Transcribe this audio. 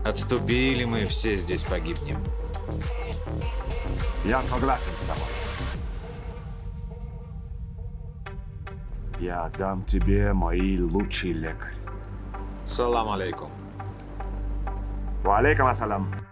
Отступи, или мы все здесь погибнем. Я согласен с тобой. Я дам тебе мой лучший лекарь. Салам алейкум. Ва алейкум ассалам.